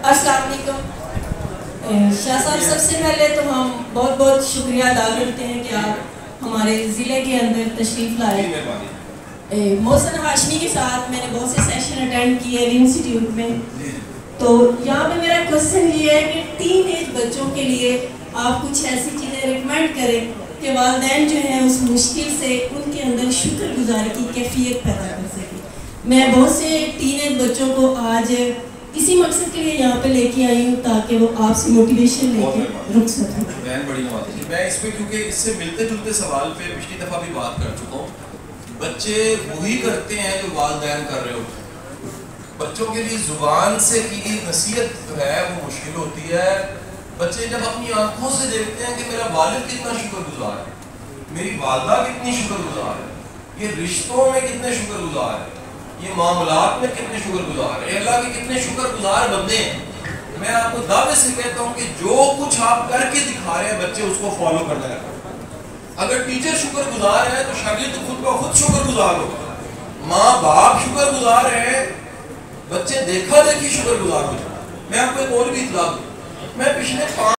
السلام علیکم شاہ صاحب، سب سے پہلے تو ہم بہت بہت شکریہ ادا کرتے ہیں کہ آپ ہمارے ضلع کے اندر تشریف لائے۔ محسن ہاشمی کے ساتھ میں نے بہت سے سیشن اٹینڈ کیے انسٹیٹیوٹ میں، تو یہاں پہ میرا کوسچن یہ ہے کہ ٹین ایج بچوں کے لیے آپ کچھ ایسی چیزیں ریکمینڈ کریں کہ والدین جو ہیں اس مشکل سے ان کے اندر شکر گزاری کی کیفیت پیدا کر سکیں۔ میں بہت سے ٹین ایج بچوں کو آج اسی مقصد کے لیے یہاں پہ لے کے آئی ہوں تاکہ وہ آپ سے موٹیویشن لے کے رک سکیں۔ بہن بڑی نوازی جی، میں اس پہ کیونکہ اس سے ملتے جلتے سوال پہ پچھلی دفعہ بھی بات کر چکا ہوں۔ بچے وہی کرتے ہیں جو والدین کر رہے ہوتے ہیں۔ بچوں کے لیے زبان سے کی نصیحت جو ہے وہ مشکل ہوتی ہے۔ بچے جب اپنی آنکھوں سے دیکھتے ہیں کہ میرا والد کتنا شکر گزار ہے، میری والدہ کتنی شکر گزار ہے، یہ رشتوں میں کتنے شکر گزار ہے، یہ معاملات میں کتنے شکر گزار ہے، اللہ کے کتنے شکر گزار بندے ہیں، میں آپ کو دعوے سے کہتا ہوں کہ جو کچھ آپ کر کے دکھا رہے ہیں بچے اس کو فالو کرنے لگا۔ اگر ٹیچر شکر گزار ہے تو شاگرد خود کا خود شکر گزار ہوگا، ماں باپ شکر گزار ہیں، بچے دیکھا دیکھی شکر گزار ہو جائے۔ میں آپ کو ایک اور بھی اطلاع دوں، میں پچھلے